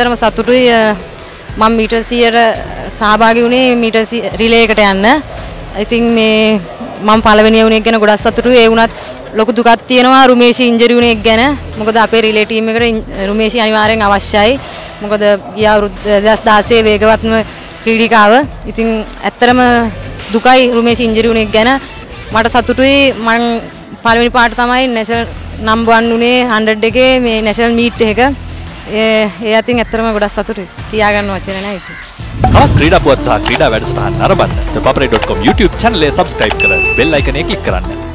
ඇත්තටම සතුටුයි මම මීටර් 100ට සහභාගී වුණේ මීටර් රිලේ එකට යන්න. ඉතින් මේ මම පළවෙනිය වුණේ ගැන ගොඩක් සතුටුයි. ඒ වුණත් ලොකු දුකක් තියෙනවා රුමේෂි ඉන්ජරි වුණේ ගැන. මොකද අපේ රිලේ ටීම් එකට රුමේෂි අනිවාර්යෙන් අවශ්‍යයි. මොකද ගිය අවුරුදු 2016 වේගවත්ම ක්‍රීඩිකාව. ඉතින් ඇත්තටම දුකයි රුමේෂි ඉන්ජරි වුණේ ගැන. මට සතුටුයි මම පළවෙනි පාට තමයි නැෂනල් නම්බර් 1 උනේ 100 එකේ මේ නැෂනල් මීට් එක. ඒ අතින් ඇත්තටම ගොඩක් සතුටුයි. කියා ගන්න වචන නැහැ ඒක. තවත් ක්‍රීඩා පුවත් සහ ක්‍රීඩා වැඩසටහන් නරඹන්න thebabarai.com YouTube channel එක subscribe කරලා bell icon එක click කරන්න.